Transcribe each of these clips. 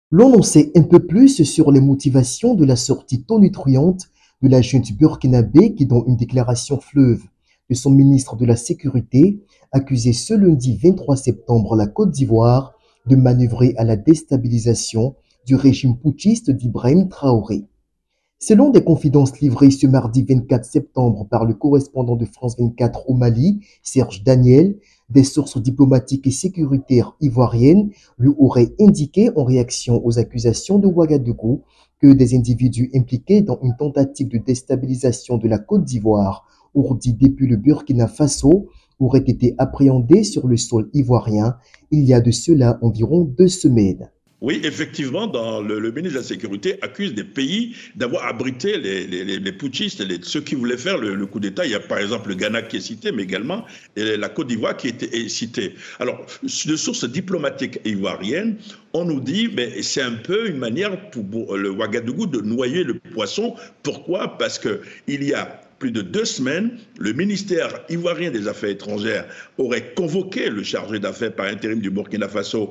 L'on en sait un peu plus sur les motivations de la sortie tonitruante de la junte burkinabé qui, dans une déclaration fleuve de son ministre de la Sécurité, accusait ce lundi 23 septembre la Côte d'Ivoire de manœuvrer à la déstabilisation du régime putschiste d'Ibrahim Traoré. Selon des confidences livrées ce mardi 24 septembre par le correspondant de France 24 au Mali, Serge Daniel, des sources diplomatiques et sécuritaires ivoiriennes lui auraient indiqué en réaction aux accusations de Ouagadougou que des individus impliqués dans une tentative de déstabilisation de la Côte d'Ivoire, ourdie depuis le Burkina Faso, auraient été appréhendés sur le sol ivoirien il y a de cela environ 2 semaines. Oui, effectivement, le ministre de la Sécurité accuse des pays d'avoir abrité les putschistes, ceux qui voulaient faire le coup d'État. Il y a par exemple le Ghana qui est cité, mais également la Côte d'Ivoire qui est citée. Alors, de sources diplomatiques ivoiriennes, on nous dit que c'est un peu une manière pour le Ouagadougou de noyer le poisson. Pourquoi? Parce qu'il y a plus de 2 semaines, le ministère ivoirien des Affaires étrangères aurait convoqué le chargé d'affaires par intérim du Burkina Faso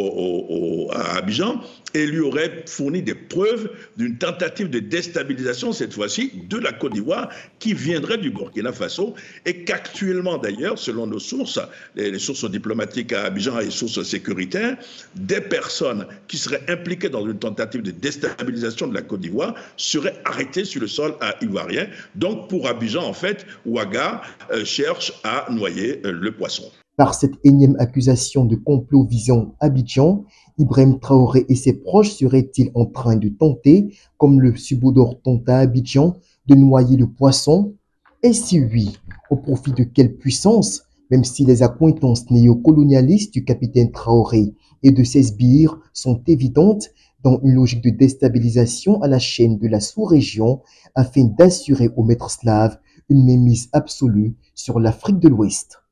à Abidjan et lui aurait fourni des preuves d'une tentative de déstabilisation, cette fois-ci, de la Côte d'Ivoire qui viendrait du Burkina Faso et qu'actuellement, d'ailleurs, selon nos sources, les sources diplomatiques à Abidjan et les sources sécuritaires, des personnes qui seraient impliquées dans une tentative de déstabilisation de la Côte d'Ivoire seraient arrêtées sur le sol ivoirien. Donc, pour Abidjan, en fait, Ouaga cherche à noyer le poisson. Par cette énième accusation de complot visant Abidjan, Ibrahim Traoré et ses proches seraient-ils en train de tenter, comme le Subodor tente à Abidjan, de noyer le poisson? Et si oui, au profit de quelle puissance, même si les accointances néocolonialistes du capitaine Traoré et de ses sbires sont évidentes dans une logique de déstabilisation à la chaîne de la sous-région afin d'assurer aux maîtres slaves une mainmise absolue sur l'Afrique de l'Ouest.